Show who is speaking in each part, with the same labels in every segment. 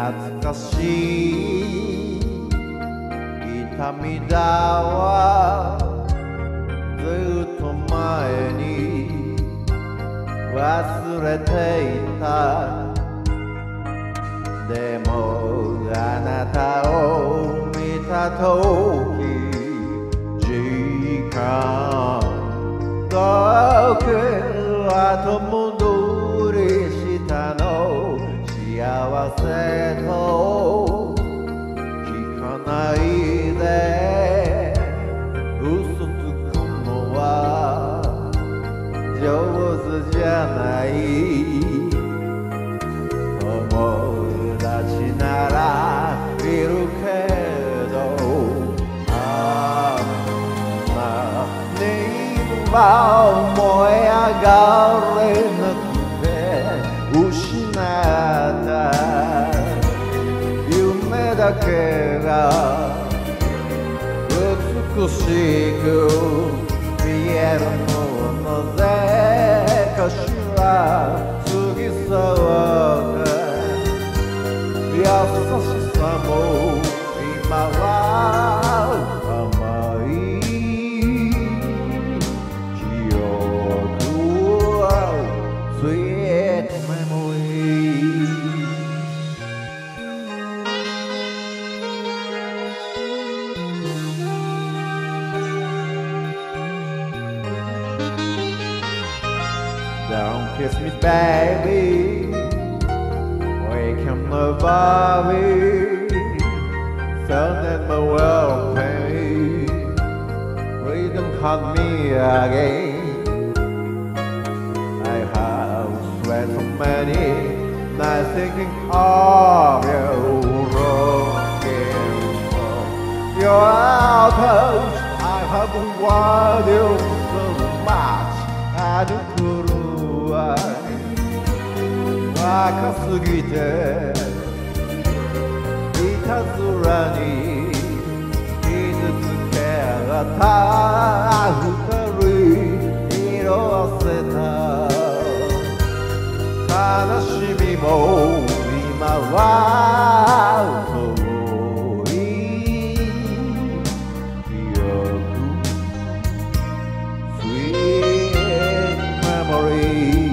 Speaker 1: 懐かしい痛みだわずっと前に忘れていたでもあなたを見たとき時間だけ後戻りしたの幸せと聞かないで嘘つくのは上手じゃない友達ならいるけどあんなには燃え上がれなくて失った夢だけが美しく見えるものでかしら過ぎ去った優しさも今は甘い記憶は Sweet memory Don't kiss me baby Wake up my body Sun and my world pain Please don't hurt me again I have sweat so many nights thinking of you Looking for your touch I have wanted you so much I don't know why 若すぎていたずらに傷つけた二人色あせた悲しみも今は遠い記憶 Sweet memory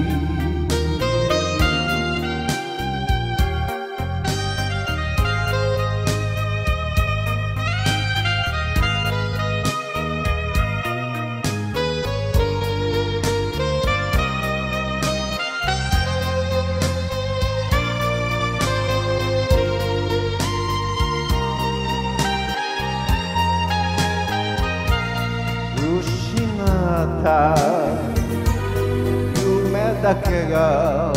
Speaker 1: 夢だけが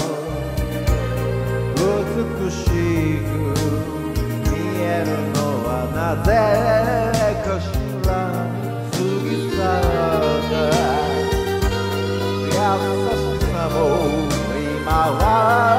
Speaker 1: 美しく見えるのはなぜかしら過ぎ去った優しさも今は